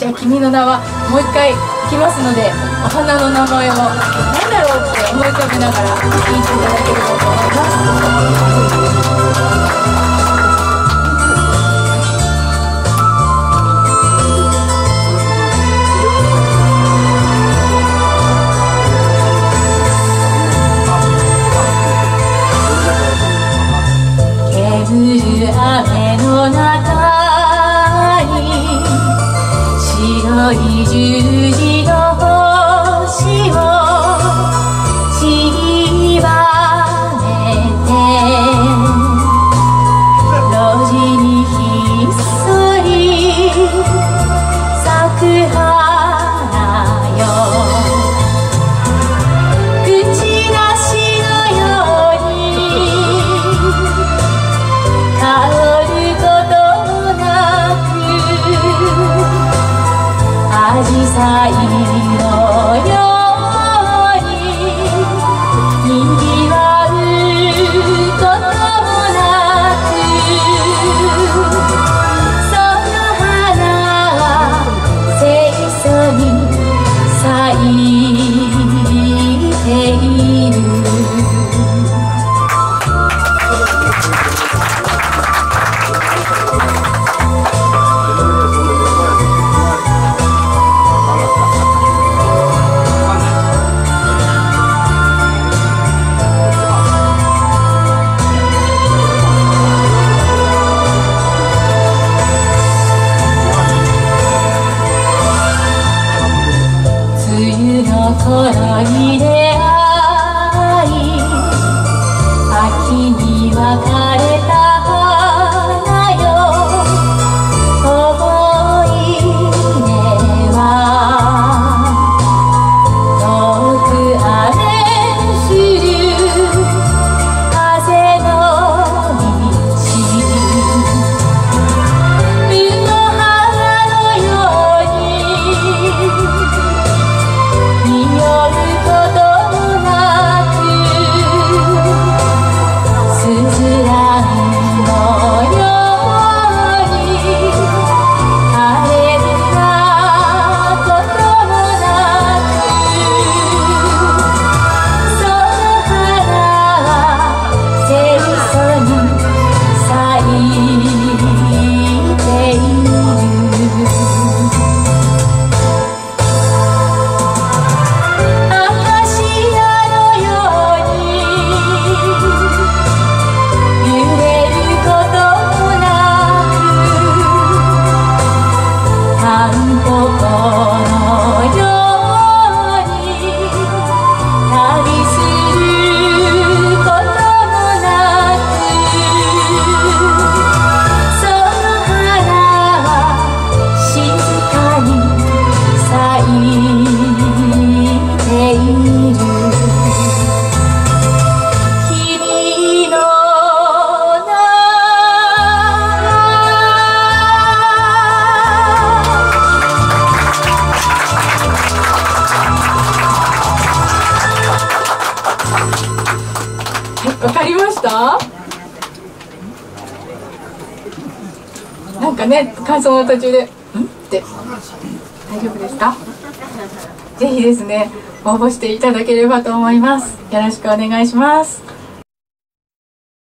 じゃあ君の名はもう一回いきますので、お花の名前を何だろうって思い浮かべながら聴いていただければと思います。雨の中に白い十字の星をちばめて、路地にひっそり咲く花よ、口なしのように香ることもなく、紫陽花のようににぎわうこともなく、その花は清楚に咲いている。頃に出会い、秋に別れた花よ、思い出は遠く雨降る風の道、冬の花のように匂うこともなく、すずらんのように晴れたこともなく、その花は清楚に咲いている。わかりました？なんかね、感想の途中で「ん?」って大丈夫ですか？ぜひですね、応募していただければと思います。よろしくお願いします。